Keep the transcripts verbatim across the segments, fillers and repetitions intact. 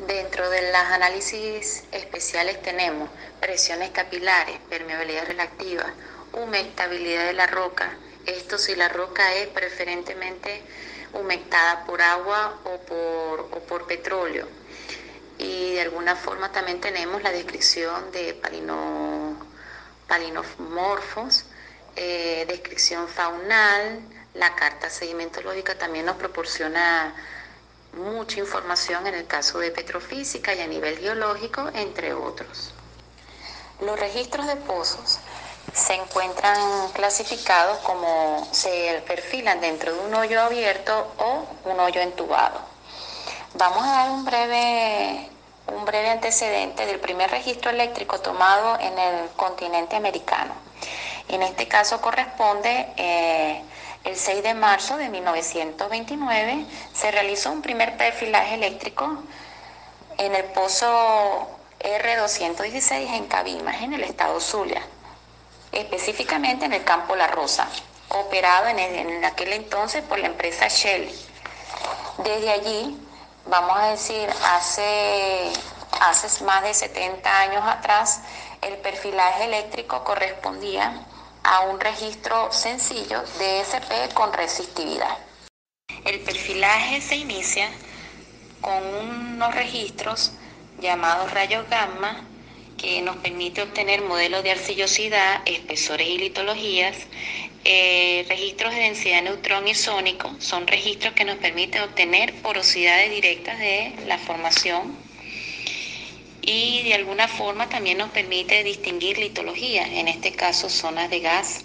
Dentro de los análisis especiales tenemos presiones capilares, permeabilidad relativa, humectabilidad de la roca. Esto si la roca es preferentemente humectada por agua o por, o por petróleo. Y de alguna forma también tenemos la descripción de palino, palinomorfos, eh, descripción faunal. La carta sedimentológica también nos proporciona mucha información en el caso de petrofísica y a nivel geológico, entre otros. Los registros de pozos se encuentran clasificados como se perfilan dentro de un hoyo abierto o un hoyo entubado. Vamos a dar un breve, un breve antecedente del primer registro eléctrico tomado en el continente americano. En este caso corresponde eh, el seis de marzo de mil novecientos veintinueve, se realizó un primer perfilaje eléctrico en el pozo R doscientos dieciséis en Cabimas, en el estado Zulia, específicamente en el campo La Rosa, operado en, el, en aquel entonces por la empresa Shell. Desde allí, vamos a decir, hace, hace más de setenta años atrás, el perfilaje eléctrico correspondía a un registro sencillo de S P con resistividad. El perfilaje se inicia con unos registros llamados rayos gamma que nos permite obtener modelos de arcillosidad, espesores y litologías. Eh, registros de densidad de neutrón y sónico son registros que nos permiten obtener porosidades directas de la formación y de alguna forma también nos permite distinguir litologías, en este caso zonas de gas,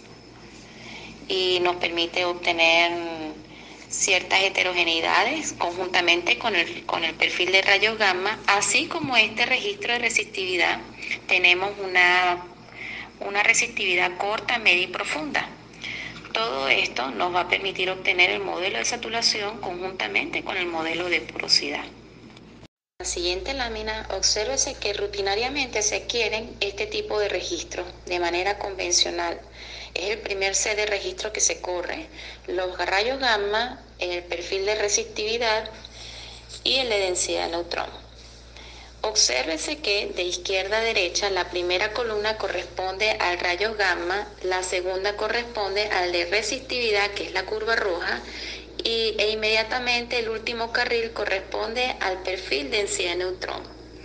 y nos permite obtener ciertas heterogeneidades conjuntamente con el, con el perfil de rayos gamma. Así como este registro de resistividad, tenemos una, una resistividad corta, media y profunda. Todo esto nos va a permitir obtener el modelo de saturación conjuntamente con el modelo de porosidad. En la siguiente lámina, obsérvese que rutinariamente se adquieren este tipo de registros de manera convencional. Es el primer set de registro que se corre. Los rayos gamma, el perfil de resistividad y el de densidad de neutrón. Obsérvese que de izquierda a derecha la primera columna corresponde al rayos gamma, la segunda corresponde al de resistividad, que es la curva roja, y, e inmediatamente el último carril corresponde al perfil de densidad de neutrón.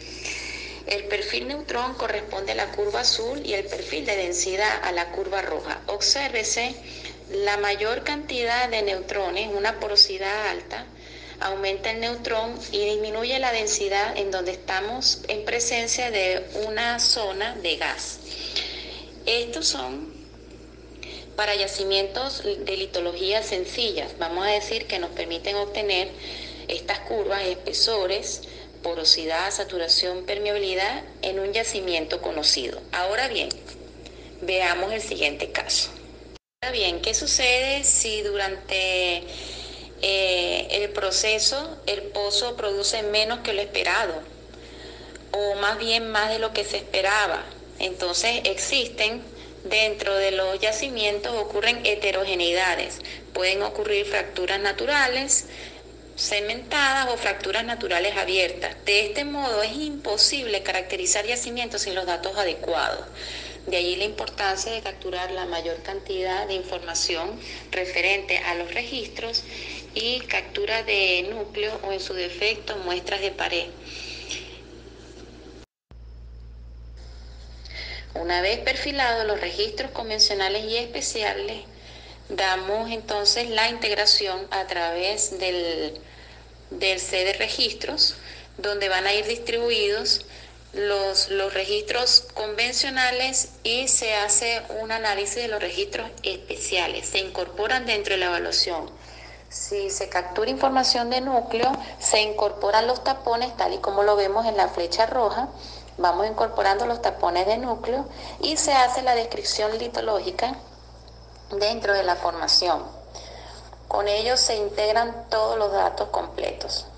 El perfil neutrón corresponde a la curva azul y el perfil de densidad a la curva roja. Obsérvese la mayor cantidad de neutrones, una porosidad alta, aumenta el neutrón y disminuye la densidad en donde estamos en presencia de una zona de gas. Estos son para yacimientos de litología sencillas, vamos a decir que nos permiten obtener estas curvas, espesores, porosidad, saturación, permeabilidad en un yacimiento conocido. Ahora bien, veamos el siguiente caso. Ahora bien, ¿qué sucede si durante eh, el proceso el pozo produce menos que lo esperado? O más bien más de lo que se esperaba. Entonces existen dentro de los yacimientos, ocurren heterogeneidades. Pueden ocurrir fracturas naturales cementadas o fracturas naturales abiertas. De este modo es imposible caracterizar yacimientos sin los datos adecuados. De allí la importancia de capturar la mayor cantidad de información referente a los registros y captura de núcleo o en su defecto muestras de pared. Una vez perfilados los registros convencionales y especiales, damos entonces la integración a través del, del set de registros, donde van a ir distribuidos los, los registros convencionales y se hace un análisis de los registros especiales. Se incorporan dentro de la evaluación. Si se captura información de núcleo, se incorporan los tapones, tal y como lo vemos en la flecha roja. Vamos incorporando los tapones de núcleo y se hace la descripción litológica dentro de la formación. Con ello se integran todos los datos completos.